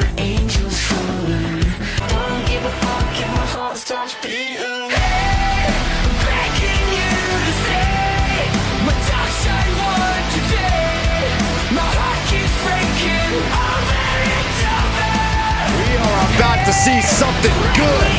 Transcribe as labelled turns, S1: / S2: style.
S1: where angels falling. Don't give a fuck if my heart starts beating. Hey, I'm begging you to stay. My dark side won today. My heart keeps breaking over and over.
S2: We are about to see something good.